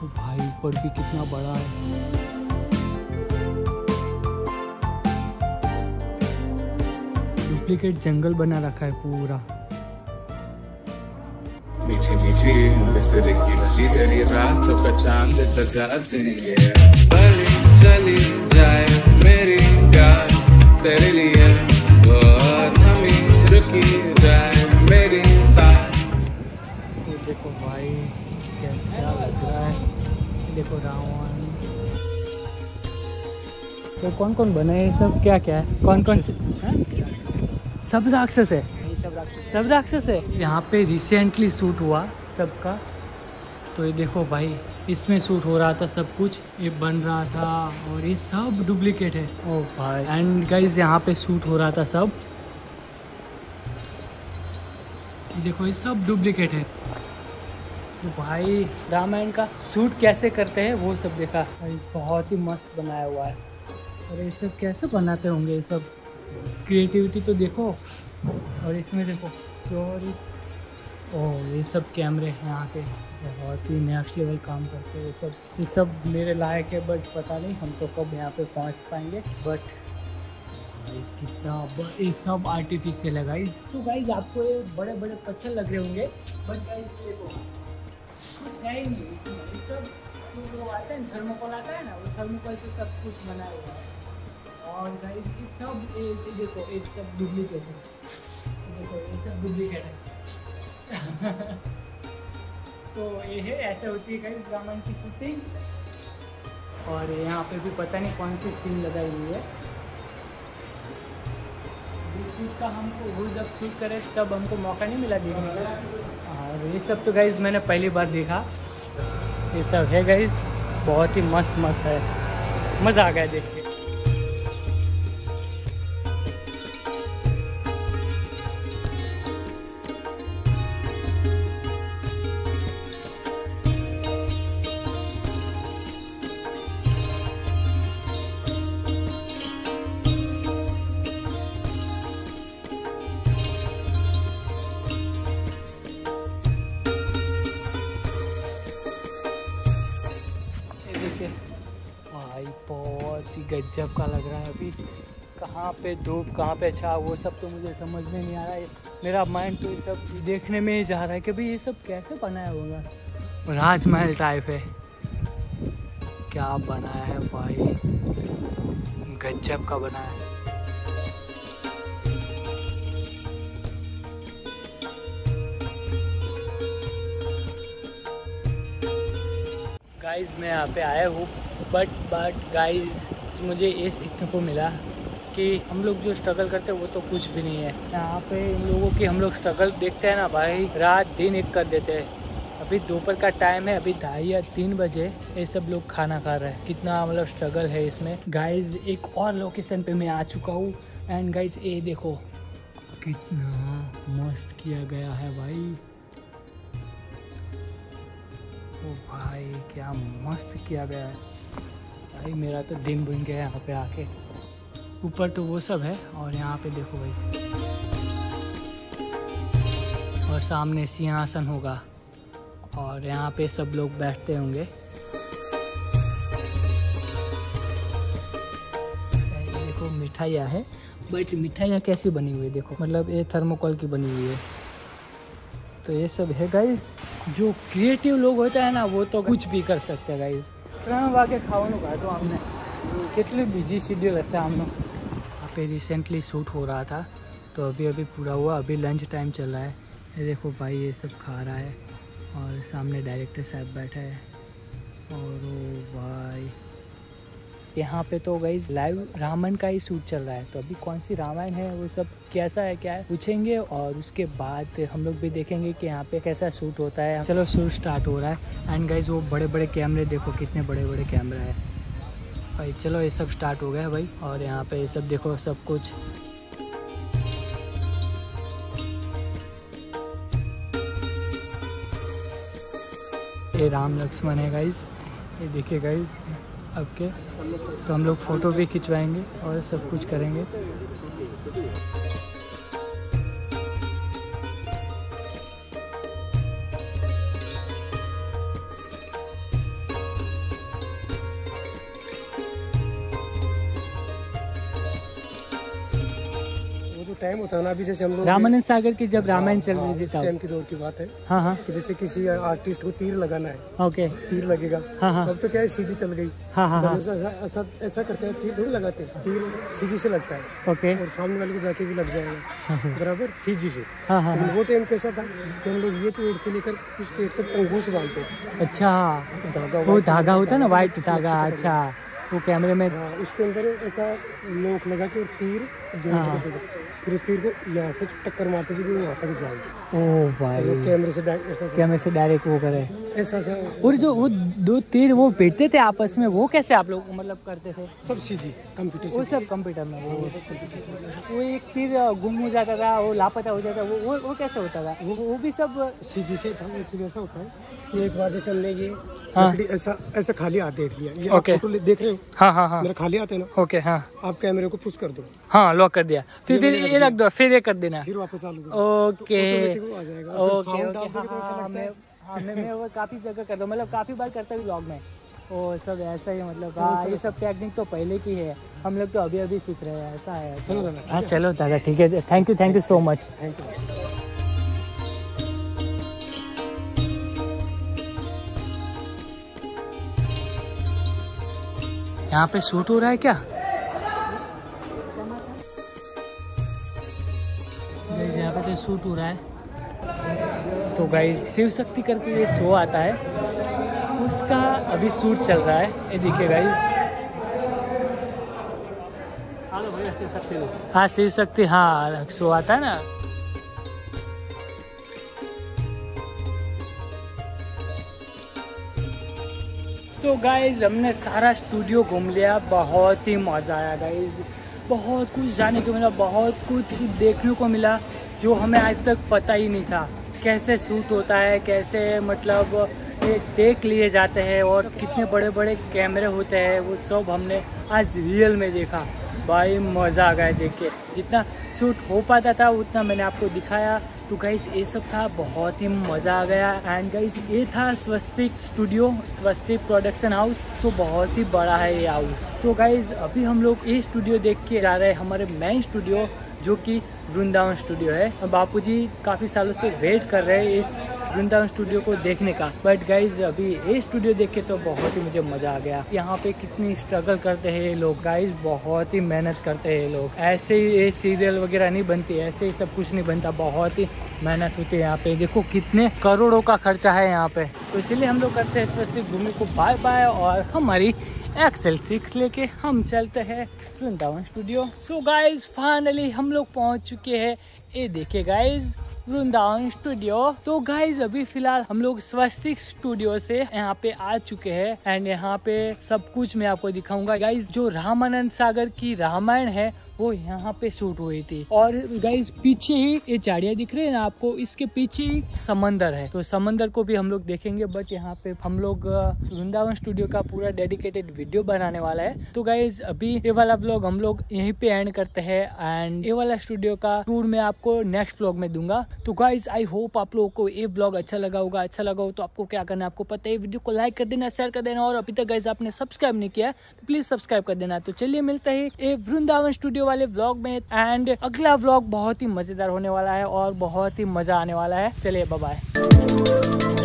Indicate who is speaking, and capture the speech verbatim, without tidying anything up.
Speaker 1: देखो भाई ऊपर भी कितना बड़ा है। डुप्लीकेट जंगल बना रखा है पूरा।
Speaker 2: मीठी मीठी मिसर की लगी तेरी रातों का चांद सजा देंगे। बली चली जाए मेरी प्यास तेरे लिए, बहुत हमी रुकी जाए मेरी सांस।
Speaker 1: ये देखो भाई कैसा लग रहा है। देखो रावण। तो कौन कौन बना है सब, क्या क्या है, कौन कौन से? सब राक्षस है, सब राक्षस सब राक्षस है। यहाँ पे रिसेंटली शूट हुआ सबका। तो ये देखो भाई इसमें शूट हो रहा था सब कुछ, ये बन रहा था और ये सब डुप्लीकेट है। ओ भाई एंड गाइस यहाँ पे शूट हो रहा था सब। ये देखो ये सब डुप्लीकेट है। तो भाई रामायण का शूट कैसे करते हैं वो सब देखा भाई, बहुत ही मस्त बनाया हुआ है। और ये सब कैसे बनाते होंगे, ये सब क्रिएटिविटी तो देखो। और इसमें देखो और ओह ये सब कैमरे हैं यहाँ के, बहुत ही नेक्स्ट लेवल काम करते हैं ये सब। ये सब मेरे लायक है बट पता नहीं हम तो कब यहाँ पे पहुँच पाएंगे। बट कितना ये सब आर्टिफिशियल है गाइस। तो गाइस आपको ये बड़े बड़े पत्थर लग रहे होंगे बट गाइस देखो कुछ है ही नहीं इसमें। ये सब जो आता है ना थर्मोकोल आता है ना, वो थर्मोकोल से सब कुछ बना हुआ है। और गाइस ये सब ये देखो ये सब डुप्लीकेट है, देखो ये सब डुप्लीकेट है। तो ये है ऐसे होती है गाइस रामायण की शूटिंग। और यहाँ पे भी पता नहीं कौन सी सीन लगाई हुई है। शूट का हमको वो जब शूट करे तब हमको मौका नहीं मिला देखने का। और ये सब तो गाइस मैंने पहली बार देखा। ये सब है गाइस, बहुत ही मस्त मस्त है, मज़ा आ गया देख के। भाई बहुत ही गजब का लग रहा है। अभी कहाँ पे धूप कहाँ पे छा वो सब तो मुझे समझ में नहीं आ रहा है। मेरा माइंड तो ये सब देखने में ही जा रहा है कि भाई ये सब कैसे बनाया होगा। राजमहल टाइप है, क्या बनाया है भाई, गजब का बनाया है। गाइस मैं यहाँ पे आया हूँ बट बट गाइस मुझे ये सीखने को मिला कि हम लोग जो स्ट्रगल करते हैं वो तो कुछ भी नहीं है। यहाँ पे इन लोगों की हम लोग स्ट्रगल देखते हैं ना भाई, रात दिन एक कर देते हैं। अभी दोपहर का टाइम है, अभी ढाई या तीन बजे ये सब लोग खाना खा रहे हैं। कितना मतलब स्ट्रगल है इसमें। गाइस एक और लोकेशन पे मैं आ चुका हूँ एंड गाइस ये देखो कितना मस्त किया गया है भाई। ओ भाई क्या मस्त किया गया है भाई, मेरा तो दिन बन गया यहाँ पे आके। ऊपर तो वो सब है और यहाँ पे देखो भाई, और सामने सिंहासन होगा और यहाँ पे सब लोग बैठते होंगे। देखो मिठाइयाँ है बट मिठाइयाँ कैसी बनी हुई है देखो, मतलब ये थर्मोकोल की बनी हुई है। तो ये सब है गाइस, जो क्रिएटिव लोग होते हैं ना वो तो कुछ भी कर सकते हैं गाइस। वाके खाओ खा तो हमने कितनी बिजी शेड्यूल है हम लोग। यहाँ पे रिसेंटली शूट हो रहा था तो अभी अभी पूरा हुआ, अभी लंच टाइम चल रहा है। ये देखो भाई ये सब खा रहा है और सामने डायरेक्टर साहब बैठा है। और ओ भाई यहाँ पे तो गाइस लाइव रामायण का ही शूट चल रहा है। तो अभी कौन सी रामायण है वो सब कैसा है क्या है पूछेंगे और उसके बाद हम लोग भी देखेंगे कि यहाँ पे कैसा शूट होता है। चलो शूट स्टार्ट हो रहा है एंड गाइस वो बड़े बड़े कैमरे देखो, कितने बड़े बड़े कैमरा है भाई। चलो ये सब स्टार्ट हो गया भाई। और यहाँ पे ये सब देखो सब कुछ। ये राम लक्ष्मण है गाइस, ये देखिए गाइस। अब के तो हम लोग फ़ोटो भी खिंचवाएंगे और सब कुछ करेंगे।
Speaker 3: टाइम होता है ना, अभी जैसे हम लोग
Speaker 1: रामानंद सागर की जब रामायण चल रही थी
Speaker 3: टाइम
Speaker 1: तब।
Speaker 3: की दौर की बात है
Speaker 1: हाँ हाँ
Speaker 3: कि जैसे किसी आर्टिस्ट को तीर लगाना है,
Speaker 1: ओके।
Speaker 3: तीर लगेगा,
Speaker 1: हाँ हाँ
Speaker 3: तब तो क्या है सीजी चल गई।
Speaker 1: हाँ हाँ हाँ
Speaker 3: धनुष ऐसा ऐसा ऐसा करते हैं, तीर थोड़ी लगाते हैं, तीर सीजी से लगता है
Speaker 1: ओके।
Speaker 3: और सामने वाले को जाके भी लग जाएगा बराबर सीजी से।
Speaker 1: हाँ हाँ
Speaker 3: लेकिन वो टाइम कैसा था कि हम लोग ये पेड़ से लेकर उस पेड़ तक तंगूस बांधते थे।
Speaker 1: अच्छा,
Speaker 3: धागा
Speaker 1: वो
Speaker 3: white
Speaker 1: धागा होता है ना, वाइट
Speaker 3: उसमें
Speaker 1: धागा।
Speaker 3: अच्छी
Speaker 1: अच्छा, वो कैमरे में।
Speaker 3: हाँ, उसके अंदर ऐसा नोक लगा के और तीर जॉइंट कर देगा, फिर उस तीर को यहाँ से टक्कर मारते थे कि वहाँ तक जाए।
Speaker 1: ओ भाई,
Speaker 3: वो कैमरे से डायरेक्ट ऐसा
Speaker 1: कैमरे से डायरेक्ट वो करे।
Speaker 3: ऐसा ऐसा
Speaker 1: और जो वो दो तीर वो भिड़ते थे आपस में, वो कैसे आप लोग मतलब करते थे?
Speaker 3: सब सीजी कंप्यूटर
Speaker 1: वो
Speaker 3: से।
Speaker 1: सब कंप्यूटर में। वो वो एक तीर गुम हो जाता था, वो लापता हो जाता, वो वो, वो कैसे होता था? वो वो भी सब
Speaker 3: सीजी से था। एक्चुअली ऐसा होता है कि एक बार जैसे हमने ये
Speaker 1: हाँ।
Speaker 3: लकड़ी ऐसा ऐसा खाली हाथ देख लिया, ये
Speaker 1: ओके।
Speaker 3: आप फोटो ले- देख रहे हो,
Speaker 1: हाँ हाँ हाँ
Speaker 3: मेरा खाली हाथ है ना,
Speaker 1: ओके। हाँ
Speaker 3: आप कैमरे को पुश कर दो,
Speaker 1: हाँ, लॉक कर दिया, फिर फिर ये रख दो, फिर ये कर देना।
Speaker 3: फिर वापस चालू करो,
Speaker 1: ओके
Speaker 3: ऑटोमेटिक वो आ जाएगा। फिर
Speaker 1: ओके
Speaker 3: साउंड
Speaker 1: ओके।
Speaker 3: डाल दोगे तो ऐसा
Speaker 1: हाँ
Speaker 3: लगता
Speaker 1: मैं
Speaker 3: है
Speaker 1: हाँ मैं मैं वो काफ़ी जगह करता हूँ, मतलब काफ़ी बार करता हूँ ब्लॉग में। ओ सब ऐसा ही मतलब। हाँ, ये सब टेक्निक तो पहले की है, हम लोग तो अभी अभी सीख रहे हैं। ऐसा है।
Speaker 3: चलो दादा,
Speaker 1: हाँ चलो दादा, ठीक है। Thank you thank you so much.
Speaker 3: Thank you.
Speaker 1: यहाँ पे शूट हो रहा है क्या? गाइस यहाँ पे तो शूट हो रहा है। तो गाइस शिव शक्ति करके ये शो आता है, उसका अभी शूट चल रहा है। ये देखिए गाइस। हाँ शिव शक्ति, हाँ शो आता है ना। सो गाइज हमने सारा स्टूडियो घूम लिया, बहुत ही मज़ा आया गाइज। बहुत कुछ जाने को मिला, बहुत कुछ देखने को मिला जो हमें आज तक पता ही नहीं था। कैसे शूट होता है, कैसे मतलब ये देख लिए जाते हैं और कितने बड़े बड़े कैमरे होते हैं, वो सब हमने आज रियल में देखा। भाई मज़ा आ गया देख के। जितना शूट हो पाता था उतना मैंने आपको दिखाया। तो गाइस ये सब था, बहुत ही मज़ा आ गया। एंड गाइस ये था Swastik studio, Swastik production house. तो बहुत ही बड़ा है ये हाउस। तो गाइस अभी हम लोग ये स्टूडियो देख के जा रहे हैं हमारे मेन स्टूडियो, जो कि वृंदावन स्टूडियो है। बापूजी काफ़ी सालों से वेट कर रहे हैं इस वृंदावन स्टूडियो को देखने का। बट गाइज अभी ये स्टूडियो देख के तो बहुत ही मुझे मज़ा आ गया। यहाँ पे कितनी स्ट्रगल करते हैं ये लोग गाइज, बहुत ही मेहनत करते हैं ये लोग। ऐसे ही ये सीरियल वगैरह नहीं बनती, ऐसे ही सब कुछ नहीं बनता, बहुत ही मेहनत होती है यहाँ पे। देखो कितने करोड़ों का खर्चा है यहाँ पे। तो इसलिए हम लोग करते हैं स्वस्तिक भूमि को बाय बाय, और हमारी एक्सेल सिक्स लेके हम चलते हैं Vrindavan studio. So guys finally हम लोग पहुँच चुके हैं, ये देखिए गाइज वृंदावन स्टूडियो। तो गाइज अभी फिलहाल हम लोग स्वस्तिक स्टूडियो से यहाँ पे आ चुके हैं एंड यहाँ पे सब कुछ मैं आपको दिखाऊंगा। गाइज जो रामानंद सागर की रामायण है वो यहाँ पे शूट हुई थी। और गाइज पीछे ही ये झाड़ियाँ दिख रही है ना आपको, इसके पीछे ही समंदर है, तो समंदर को भी हम लोग देखेंगे। बट यहाँ पे हम लोग वृंदावन स्टूडियो का पूरा डेडिकेटेड वीडियो बनाने वाला है। तो गाइज अभी ये वाला व्लॉग हम लोग यहीं पे एंड करते हैं एंड ये वाला स्टूडियो का टूर मैं आपको नेक्स्ट व्लॉग में दूंगा। तो गाइज आई होप आप लोगों को ये व्लॉग अच्छा लगा होगा। अच्छा लगा हो तो आपको क्या करना है, आपको पता है, वीडियो को लाइक कर देना, शेयर कर देना, और अभी तक गाइज आपने सब्सक्राइब नहीं किया है तो प्लीज सब्सक्राइब कर देना। तो चलिए मिलते हैं ये वृंदावन स्टूडियो वाले व्लॉग में, एंड अगला व्लॉग बहुत ही मजेदार होने वाला है और बहुत ही मजा आने वाला है। चलिए बाय बाय।